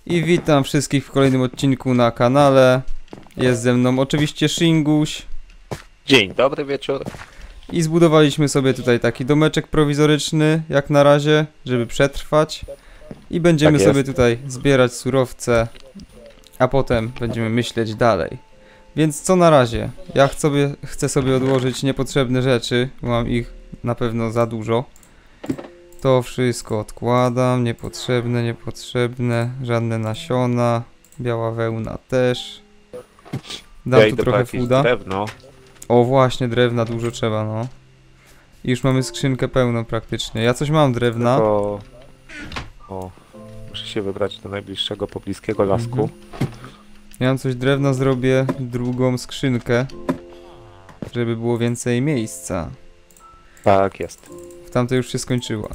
I witam wszystkich w kolejnym odcinku na kanale. Jest ze mną oczywiście Shinguś. Dzień dobry wieczór. I zbudowaliśmy sobie tutaj taki domeczek prowizoryczny, jak na razie, żeby przetrwać. I będziemy Tak sobie tutaj zbierać surowce, a potem będziemy myśleć dalej. Więc co na razie? Ja chcę sobie odłożyć niepotrzebne rzeczy, bo mam ich na pewno za dużo. To wszystko odkładam, niepotrzebne, żadne nasiona, biała wełna też. Dam Ja tu idę po trochę jakieś fooda. drewno. O właśnie, drewna dużo trzeba, no. I już mamy skrzynkę pełną praktycznie. Ja coś mam drewna. Tylko... O, muszę się wybrać do najbliższego pobliskiego lasku. Ja mam coś drewna, zrobię drugą skrzynkę, żeby było więcej miejsca. Tak jest. W tamtej już się skończyła.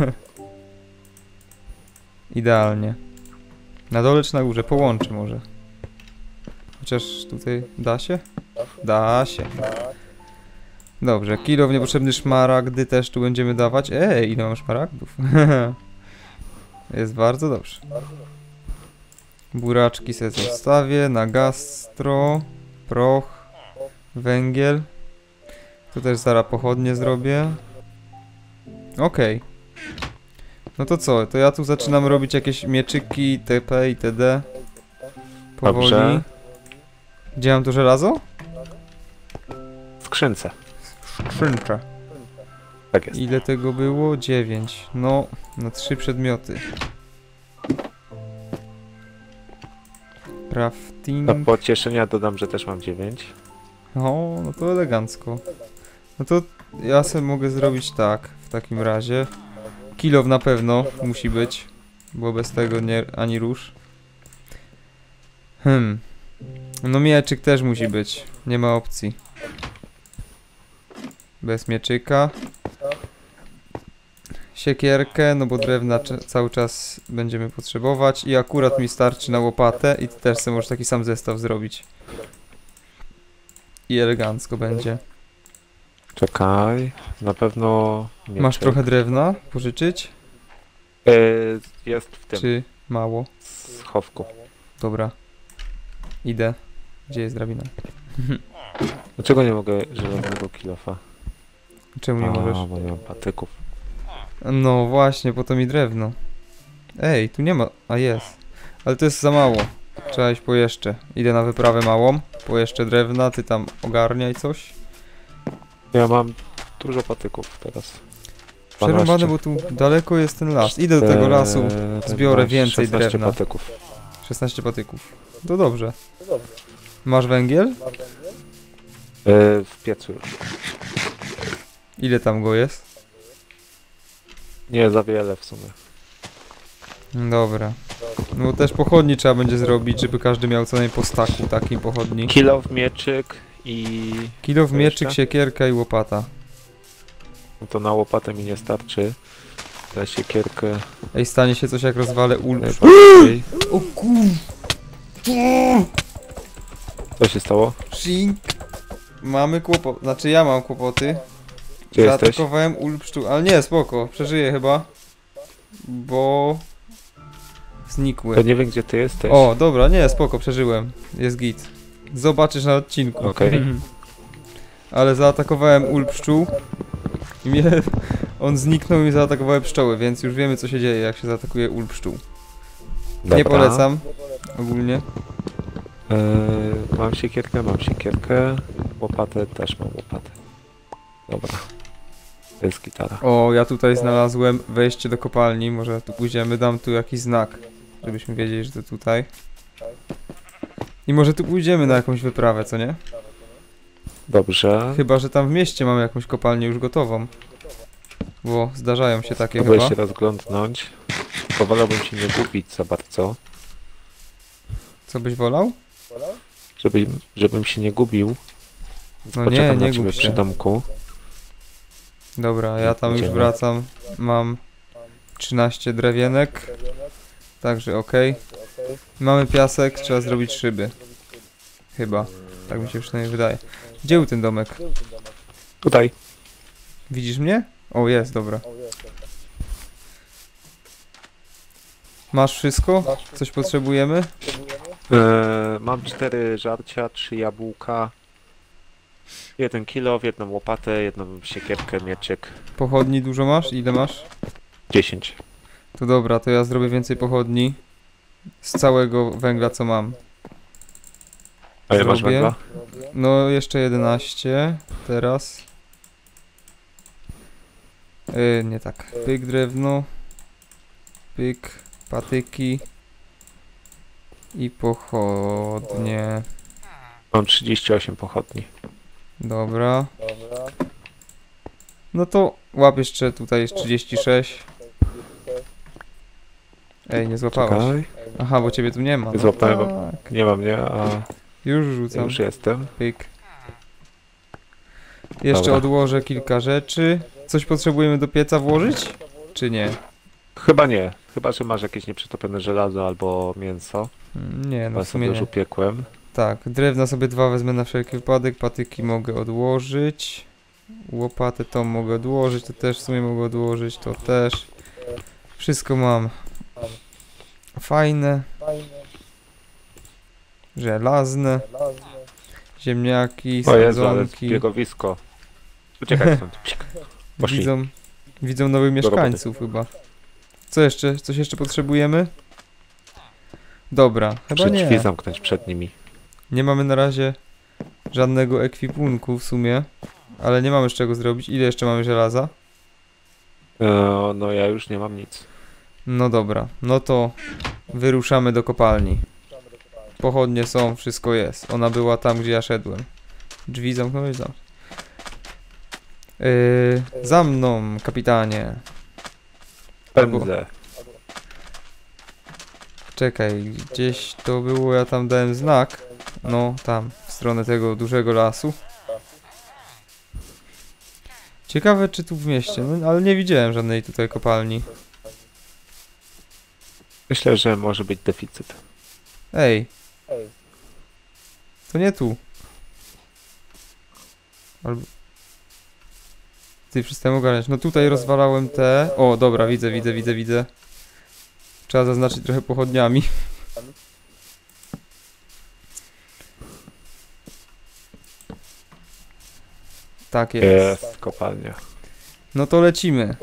Idealnie. Na dole czy na górze? Połączę może. Chociaż tutaj da się? Da się. Dobrze, kilo niepotrzebny szmaragdy też tu będziemy dawać. Ej, ile mam szmaragdów? Jest bardzo dobrze. Buraczki sobie zostawię, na gastro, proch, węgiel. Tu też zaraz pochodnie zrobię. Okej. No to co? To ja tu zaczynam robić jakieś mieczyki, TP i TD. Powoli. Dobrze. Gdzie mam to żelazo? W skrzynce. Skrzynka. Tak jest. Ile tego było? 9. No, na 3 przedmioty. Crafting. Do pocieszenia dodam, że też mam 9. O, no to elegancko. No to ja sobie mogę zrobić tak, w takim razie. Kilo na pewno musi być, bo bez tego nie, ani rusz. No mieczyk też musi być, nie ma opcji. Bez mieczyka. Siekierkę, no bo drewna cały czas będziemy potrzebować i akurat mi starczy na łopatę i ty też sobie możesz taki sam zestaw zrobić. I elegancko będzie. Czekaj. Na pewno... Masz trochę drewna pożyczyć? Jest w tym Czy mało? schowku. Dobra. Idę. Gdzie jest drabina? Dlaczego nie mogę żelaznego kilofa? Czemu nie możesz? Bo nie mam patyków. No właśnie, po to mi drewno. Ej, tu nie ma... A jest. Ale to jest za mało. Trzeba iść po jeszcze. Idę na wyprawę małą. Po jeszcze drewna, ty tam ogarniaj coś. Ja mam dużo patyków teraz. Przerąbane, bo tu daleko jest ten las. Idę do tego lasu. Zbiorę więcej 16 drewna. patyków. 16 patyków. To dobrze. Masz węgiel? W piecu już. Ile tam go jest? Nie za wiele w sumie. Dobra. No bo też pochodni trzeba będzie zrobić, żeby każdy miał co najmniej po staku takiej pochodni. Kilo w mieczyk i... Kilo w Co mieczyk, jeszcze? siekierka i łopata. No to na łopatę mi nie starczy. Na siekierkę... Ej, stanie się coś jak rozwalę najbardziej. O kur... Co się stało? Shink. Mamy kłopot, znaczy ja mam kłopoty. Gdzie jesteś? Zaatakowałem ul pszczół, ale nie, spoko, przeżyję chyba. Bo... Znikły. Ja nie wiem gdzie ty jesteś. O, dobra, nie, spoko, przeżyłem. Jest git. Zobaczysz na odcinku. Okej. Ale zaatakowałem ul pszczół. I mnie... On zniknął i zaatakowały pszczoły, więc już wiemy co się dzieje jak się zaatakuje ul pszczół. Dobra. Nie polecam. Ogólnie. Mam siekierkę. Łopatę też mam łopatę. Dobra. To jest gitara. O, ja tutaj znalazłem wejście do kopalni, może tu pójdziemy, dam tu jakiś znak, żebyśmy wiedzieli, że to tutaj. I może tu pójdziemy na jakąś wyprawę, co nie? Dobrze. Chyba, że tam w mieście mamy jakąś kopalnię już gotową. Bo zdarzają się takie Próbuję chyba. się rozglądnąć. Wolałbym się nie gubić za bardzo. Co byś wolał? Żebym się nie gubił. No Poczekam nie na ciebie gub przy się. domku. Dobra, ja tam już Idziemy. wracam. Mam 13 drewienek. Także okej. Mamy piasek, trzeba zrobić szyby. Chyba. Tak mi się przynajmniej wydaje. Gdzie był ten domek? Tutaj. Widzisz mnie? O, jest, dobra. Masz wszystko? Coś potrzebujemy? Mam 4 żarcia, 3 jabłka, 1 kilo, jedną łopatę, jedną siekierkę, mieczyk. Pochodni dużo masz? Ile masz? 10. To dobra, to ja zrobię więcej pochodni. Z całego węgla, co mam. A ile masz Zrobię. węgla? No, jeszcze 11. Teraz. Nie tak. Pyk drewno. Pyk. Patyki. I pochodnie. Mam 38 pochodni. Dobra. No to łap jeszcze, tutaj jest 36. Ej, nie złapałeś. Czekaj. Aha, bo ciebie tu nie ma. No Złapałem, bo tak. nie mam, nie? A Już rzucam. już jestem. Pyk. Jeszcze Dobra. odłożę kilka rzeczy. Coś potrzebujemy do pieca włożyć? Czy nie? Chyba nie. Chyba, że masz jakieś nieprzetopione żelazo albo mięso. Nie, no Ja w sumie sobie nie. już upiekłem. Tak, drewna sobie 2 wezmę na wszelki wypadek, patyki mogę odłożyć. Łopatę tą mogę odłożyć, to też w sumie mogę odłożyć, to też. Wszystko mam. Fajne. Żelazne. Ziemniaki, O Jezu, ale sadzonki. zbiegowisko. Uciekaj stąd. Poszli. Widzą nowych mieszkańców chyba. Co jeszcze? Coś jeszcze potrzebujemy? Dobra, chyba Drzwi nie. zamknąć przed nimi. Nie mamy na razie żadnego ekwipunku w sumie. Ale nie mamy z czego zrobić. Ile jeszcze mamy żelaza? No ja już nie mam nic. No dobra, no to wyruszamy do kopalni. Pochodnie są, wszystko jest. Ona była tam, gdzie ja szedłem. Drzwi zamknąłeś? Za mną, kapitanie. Albo- Pędzę. Czekaj, gdzieś to było, ja tam dałem znak. No, tam, w stronę tego dużego lasu. Ciekawe, czy tu w mieście, no, ale nie widziałem żadnej tutaj kopalni. Myślę, że może być deficyt. Ej. To nie tu. Albo... Ty, przestałem ogarniać. No tutaj rozwalałem te... O, dobra, widzę. Trzeba zaznaczyć trochę pochodniami. Tak jest. Jest kopalnia. No to lecimy.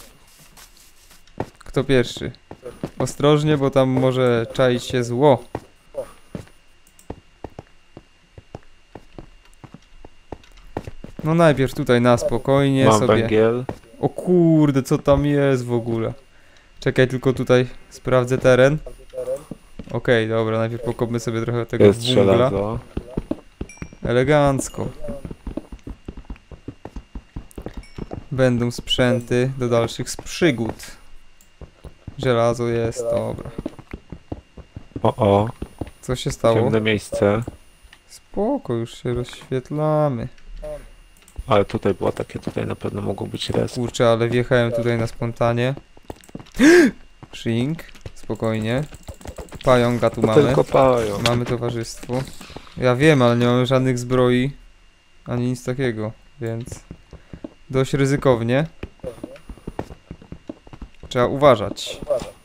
Kto pierwszy? Ostrożnie, bo tam może czaić się zło. No najpierw tutaj na spokojnie Mam sobie. węgiel. O kurde, co tam jest w ogóle? Czekaj, tylko tutaj sprawdzę teren. Okej, dobra, najpierw pokopmy sobie trochę tego Jest węgla. żelazo. Elegancko. Będą sprzęty do dalszych przygód. Żelazo jest, dobra. O, Co się stało? ciemne miejsce. Spoko, już się rozświetlamy. Ale tutaj było takie, tutaj na pewno mogło być res. Kurczę, ale wjechałem tutaj na spontanie. Shrink, spokojnie. Pająka tu mamy. Tylko pają. Mamy towarzystwo. Ja wiem, ale nie mamy żadnych zbroi. Ani nic takiego, więc... Dość ryzykownie. Trzeba uważać.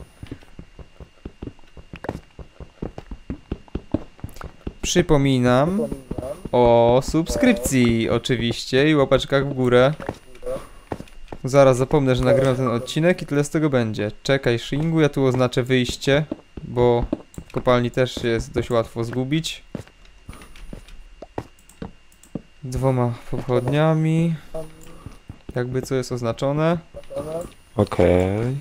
Przypominam o subskrypcji oczywiście i łapeczkach w górę. Zaraz zapomnę, że nagrywam ten odcinek i tyle z tego będzie. Czekaj, Shingu, ja tu oznaczę wyjście, bo w kopalni też jest dość łatwo zgubić. 2 pochodniami. Jakby co jest oznaczone. Okej.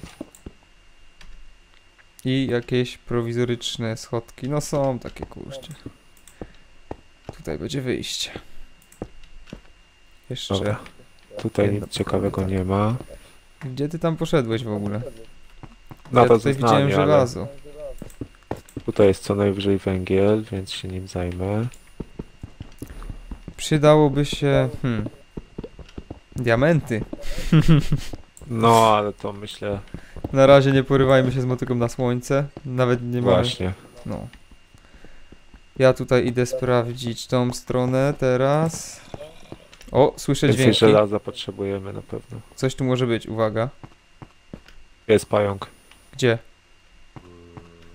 I jakieś prowizoryczne schodki. No są takie, kurczę. Tutaj będzie wyjście. Jeszcze. Dobra. Tutaj jedno nic ciekawego nie ma. Gdzie ty tam poszedłeś w ogóle? Na Ja to tutaj widziałem zeznanie, ale żelazo. tutaj jest co najwyżej węgiel, więc się nim zajmę. Przydałoby się... diamenty. No, ale to myślę Na razie nie porywajmy się z motyką na słońce. Nawet nie mamy... właśnie. No. Ja tutaj idę sprawdzić tą stronę teraz. O, słyszę Więcej dźwięki. żelaza potrzebujemy na pewno. Coś tu może być, uwaga. Jest pająk. Gdzie?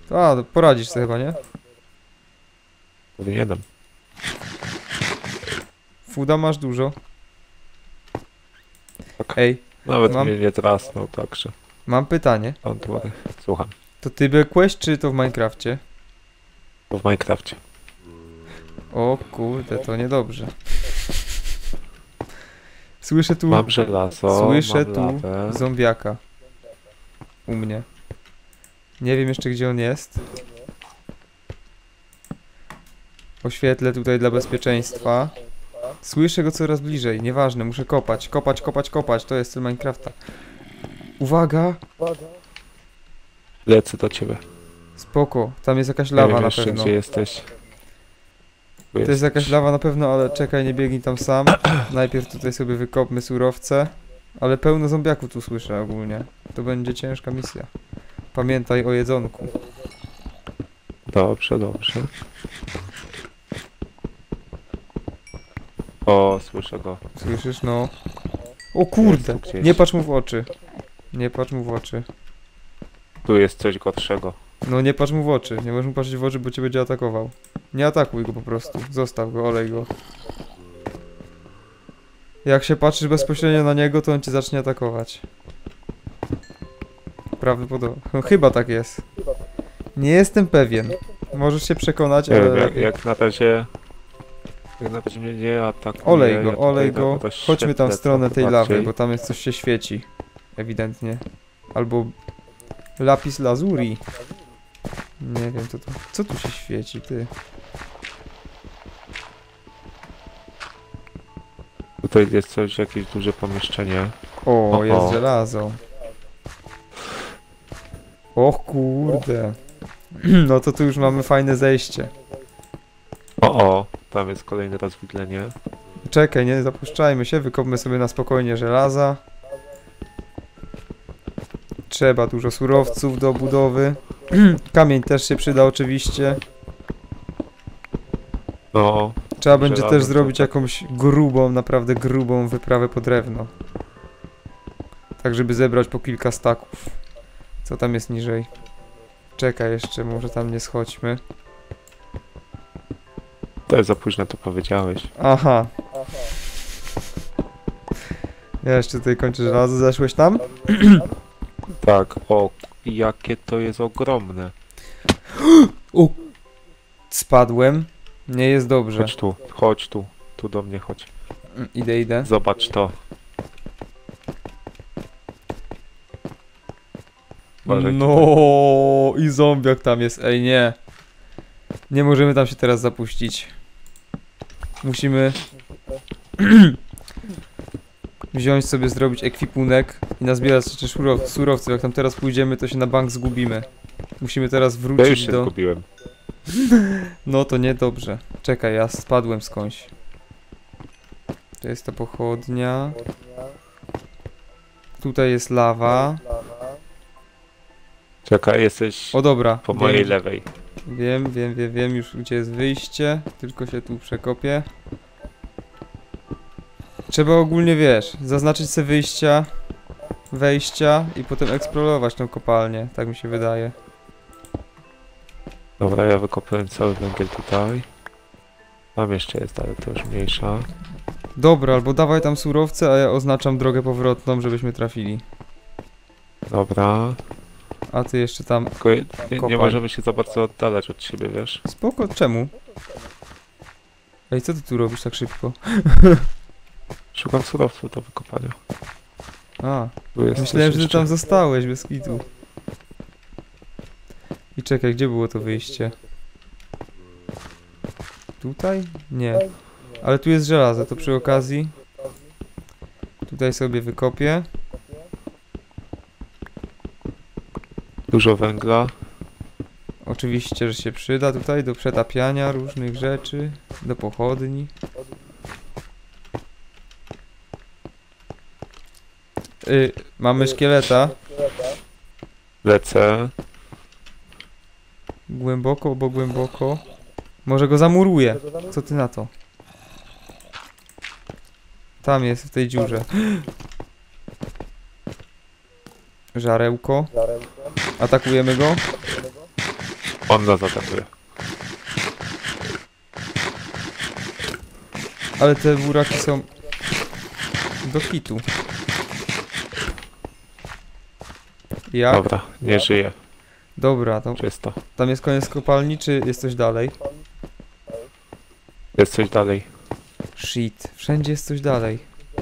To poradzisz sobie chyba, nie? Powinienem. Fooda masz dużo. Tak. Ej, Nawet Mam- mnie nie trasnął, także. mam pytanie. Antwory. Słucham. To ty byłeś, czy to w Minecrafcie? To w Minecrafcie. O kurde, to niedobrze. Słyszę tu Mam żelazo, Słyszę mam tu lawę. zombiaka. U mnie. Nie wiem jeszcze gdzie on jest. Oświetlę tutaj dla bezpieczeństwa. Słyszę go coraz bliżej, nieważne, muszę kopać, kopać, kopać, kopać, to jest cel Minecrafta. Uwaga! Lecę do ciebie. Spoko, tam jest jakaś Nie lawa wiem na jeszcze, pewno. gdzie jesteś. To jest jakaś lawa na pewno, ale czekaj, nie biegnij tam sam. Najpierw tutaj sobie wykopmy surowce. Ale pełno zombiaków tu słyszę ogólnie. To będzie ciężka misja. Pamiętaj o jedzonku. Dobrze, dobrze. O, słyszę go. Słyszysz? No. O kurde! Jest tu gdzieś. Nie patrz mu w oczy. Nie patrz mu w oczy. Tu jest coś gorszego. No nie patrz mu w oczy. Nie możesz mu patrzeć w oczy, bo cię będzie atakował. Nie atakuj go po prostu. Zostaw go, olej go. Jak się patrzysz bezpośrednio na niego, to on cię zacznie atakować. Prawdopodobnie. No, chyba tak jest. Nie jestem pewien. Możesz się przekonać, Nie wiem, ale... jak na razie... Jak na razie mnie nie atakuje. Olej ja go, tutaj olej na go. to Chodźmy tam w świetlę stronę tej bardziej. lawy, bo tam jest coś się świeci. Ewidentnie. Albo... Lapis lazuli. Nie wiem, co tu się świeci, ty? Tutaj jest coś, jakieś duże pomieszczenie. O, Oho. jest żelazo. Och kurde. No to tu już mamy fajne zejście. O, tam jest kolejne rozwidlenie. Czekaj, nie zapuszczajmy się, wykopmy sobie na spokojnie żelaza. Trzeba dużo surowców do budowy. Kamień też się przyda oczywiście. No, Trzeba będzie Żelazo też to zrobić tak. jakąś grubą, naprawdę grubą wyprawę po drewno. Tak, żeby zebrać po kilka staków. Co tam jest niżej? Czekaj jeszcze, może tam nie schodźmy. to jest za późno, to powiedziałeś. Aha. Ja jeszcze tutaj kończę żelazo. Zeszłeś tam? Tak, o, jakie to jest ogromne. Spadłem. Nie jest dobrze. Chodź tu, tu do mnie chodź. Idę. Zobacz to. Uważaj No i zombiak tam jest, ej nie. Nie możemy tam się teraz zapuścić. Musimy wziąć sobie, zrobić ekwipunek i nazbierać jeszcze surowców. Jak tam teraz pójdziemy, to się na bank zgubimy. Musimy teraz Ja już wrócić się do... zgubiłem. No to niedobrze. Czekaj, ja spadłem skądś. To jest ta pochodnia. Tutaj jest lawa. Czekaj, jesteś O dobra, po mojej lewej. Wiem już gdzie jest wyjście, tylko się tu przekopię. Trzeba ogólnie, wiesz, zaznaczyć sobie wyjścia, wejścia i potem eksplorować tą kopalnię, tak mi się wydaje. Dobra, ja wykopałem cały węgiel tutaj. Tam jeszcze jest, ale to już mniejsza. Dobra, albo dawaj tam surowce, a ja oznaczam drogę powrotną, żebyśmy trafili. Dobra. A ty jeszcze tam... Tylko nie Kopaj. możemy się za bardzo oddalać od siebie, wiesz? Spoko, czemu? Ej, co ty tu robisz tak szybko? Szukam surowców do wykopania. A, Tu jest myślałem, coś że ty jeszcze. tam zostałeś bez kitu. I czekaj, gdzie było to wyjście? Tutaj? Nie. Ale tu jest żelazo, to przy okazji. Tutaj sobie wykopię. Dużo węgla. Oczywiście, że się przyda tutaj do przetapiania różnych rzeczy, do pochodni. Mamy szkieleta. Lecę. Głęboko, bo głęboko. Może go zamuruję. Co ty na to? Tam jest, w tej dziurze. Żarełko. Atakujemy go. On nas atakuje. Ale te buraki są do hitu. Jak? Dobra, nie żyje. Dobra, to Czysto. tam jest koniec kopalni, czy jest coś dalej? Jest coś dalej. Shit, wszędzie jest coś dalej.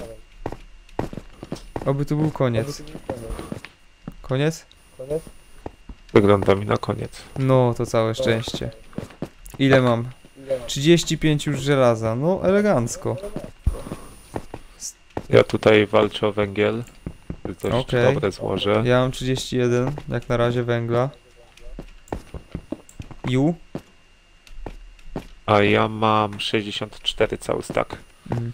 Oby tu był koniec. Koniec? Wygląda mi na koniec. No, to całe szczęście. Ile mam? 35 już żelaza, no elegancko. Ja tutaj walczę o węgiel. Dość Okej. dobre złoże. Ja mam 31, jak na razie węgla. Ju? A ja mam 64 cały stack. Mhm.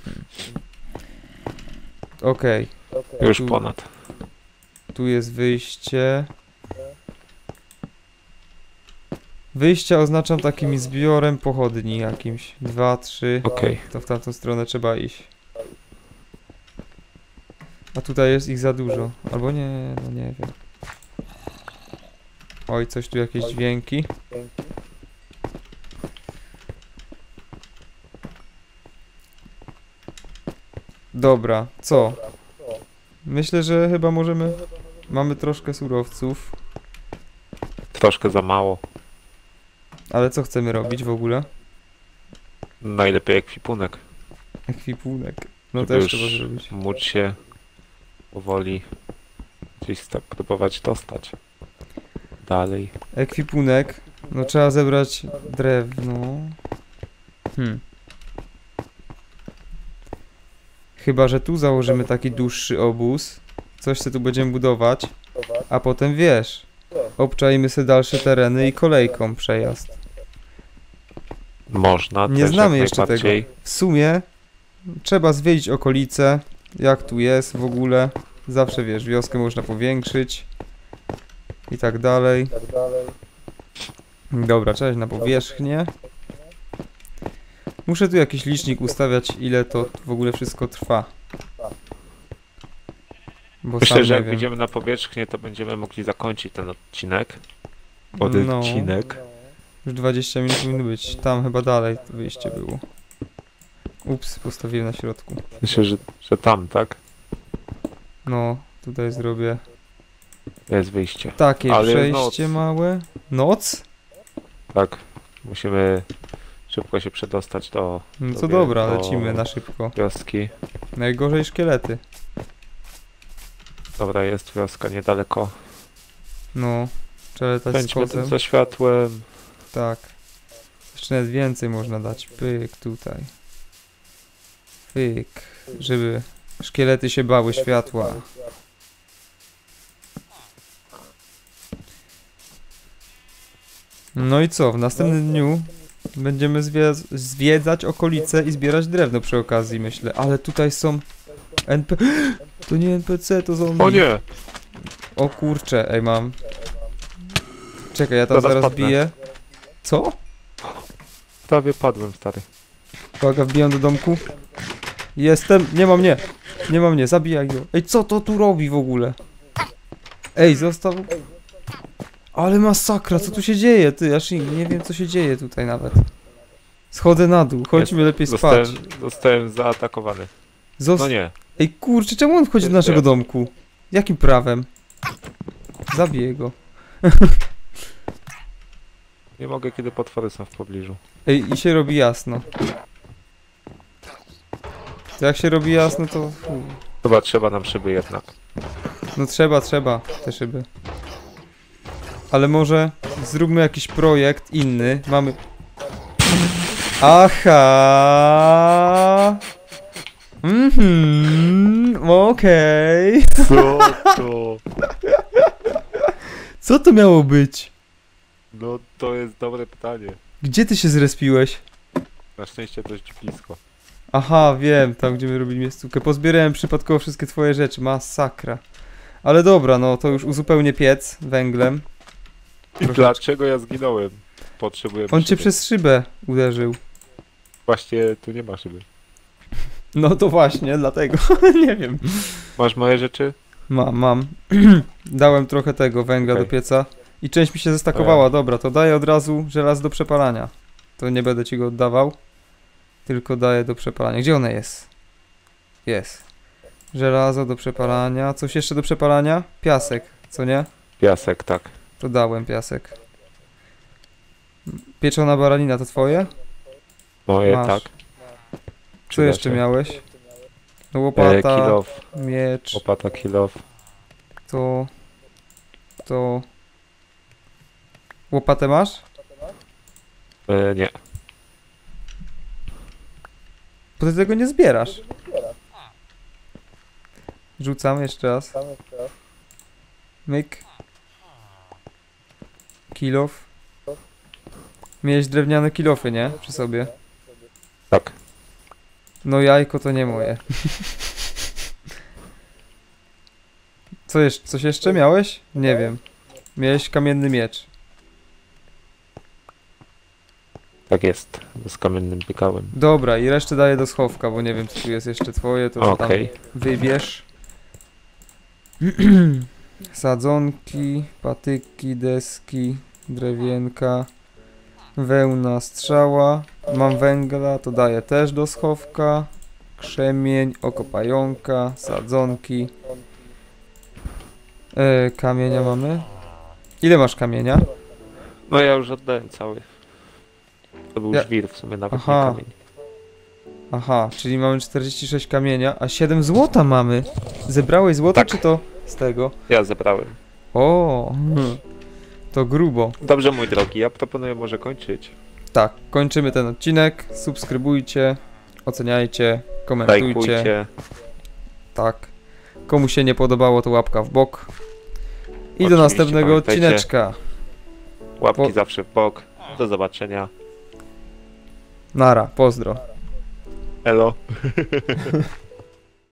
Okej, Już Tu- ponad. tu jest wyjście. Wyjście oznaczam takim zbiorem pochodni jakimś. 2, 3. Okej. To w tamtą stronę trzeba iść. A tutaj jest ich za dużo. Albo nie, no nie wiem. Oj, coś tu jakieś dźwięki. Dobra, co? Myślę, że chyba możemy... Mamy troszkę surowców. Troszkę za mało. Ale co chcemy robić w ogóle? Najlepiej ekwipunek. Ekwipunek. No Żeby też już trzeba zrobić. móc się powoli gdzieś tak próbować dostać. Dalej. Ekwipunek. No trzeba zebrać drewno. Chyba, że tu założymy taki dłuższy obóz. Coś co tu będziemy budować. A potem wiesz. Obczajmy sobie dalsze tereny i kolejką przejazd. Można Nie też znamy jak jeszcze tego. najbardziej. W sumie trzeba zwiedzić okolice. Jak tu jest w ogóle. Zawsze wiesz, wioskę można powiększyć. I tak dalej. Dobra, trzeba iść na powierzchnię. Muszę tu jakiś licznik ustawiać, ile to w ogóle wszystko trwa. Bo sam Myślę, że nie jak wiem. wyjdziemy na powierzchnię, to będziemy mogli zakończyć ten odcinek. No, Odcinek. już 20 minut powinno być. Tam chyba dalej to wyjście było. Ups, postawiłem na środku. Myślę, że tam, tak? No, tutaj zrobię Jest wyjście. takie Ale jest przejście noc. małe. Noc? Tak. Musimy szybko się przedostać do No to Sobie dobra, to- lecimy na szybko. wioski. Najgorzej szkielety. Dobra, jest wioska niedaleko. No, trzeba latać z Pędźmy kotem. tym za światłem. Tak. Jeszcze nawet więcej można dać. Pyk tutaj. Pyk. Żeby szkielety się bały światła. No i co? W następnym dniu będziemy zwiedzać okolice i zbierać drewno przy okazji, myślę. Ale tutaj są To nie NPC, to zombie. O nie! O kurcze, ej mam. Czekaj, ja tam Zaraz zaraz padnę. biję. Co? Prawie padłem, stary. Uwaga, wbijam do domku. Jestem, nie ma mnie. Nie ma mnie, zabijaj go. Ej, co to tu robi w ogóle? Ej, został... Ale masakra, co tu się dzieje? Ty, aż nie wiem, co się dzieje tutaj nawet. Schodzę na dół, chodźmy lepiej spać. Zostałem zaatakowany. No nie. Ej, kurczę, czemu on wchodzi do naszego domku? Jakim prawem? Zabiję go. Nie mogę, kiedy potwory są w pobliżu. Ej, i się robi jasno. To jak się robi jasno, to... Chyba trzeba nam szyby jednak. No trzeba te szyby. Ale może zróbmy jakiś projekt inny. Mamy... Aha! Okej. Co to? Co to miało być? No to jest dobre pytanie. Gdzie ty się zrespiłeś? Na szczęście dość blisko. Aha, wiem, tam gdzie my robili miejscówkę. Pozbierałem przypadkowo wszystkie twoje rzeczy, masakra. Ale dobra, no to już uzupełnię piec węglem. I dlaczego ja zginąłem? Potrzebuję On cię szyby. przez szybę uderzył. Właśnie tu nie ma szyby. No to właśnie, dlatego. Nie wiem. Masz moje rzeczy? Mam. Dałem trochę tego węgla Okej. do pieca. I część mi się zestakowała, dobra, to daję od razu żelazo do przepalania. To nie będę ci go oddawał, tylko daję do przepalania. Gdzie one jest? Jest. Żelazo do przepalania. Coś jeszcze do przepalania? Piasek, co nie? Piasek, tak. To dałem piasek. Pieczona baranina to twoje? Moje, Masz. tak. Co jeszcze Przyda się. miałeś? No łopata, Kill off, miecz, łopata kill off. to... Łopatę masz? Nie. Bo ty tego nie zbierasz. Rzucam jeszcze raz. Myk. Kilof. Miałeś drewniane kilofy, nie? Przy sobie. Tak. No jajko to nie moje. Coś jeszcze miałeś? Nie wiem. Miałeś kamienny miecz. Tak jest. Z kamiennym pykałem. Dobra, i resztę daję do schowka, bo nie wiem, co tu jest jeszcze twoje, to tam Okej. wybierz. Sadzonki, patyki, deski, drewienka, wełna, strzała. Mam węgla, to daję też do schowka. Krzemień, oko pająka, sadzonki. Kamienia mamy. Ile masz kamienia? No ja już oddałem cały. To był Ja- żwir w sumie, nawet Aha. nie kamień. Aha, czyli mamy 46 kamienia, a 7 złota mamy. Zebrałeś złoto, Tak. czy to z tego? Ja zebrałem. O, to grubo. Dobrze, mój drogi, ja proponuję może kończyć. Tak, kończymy ten odcinek. Subskrybujcie, oceniajcie, komentujcie. Lajkujcie. Tak. Komu się nie podobało, to łapka w bok. I do Oczywiście następnego pamiętajcie. odcineczka. Łapki Po- zawsze w bok. Do zobaczenia. Nara, pozdro. Elo.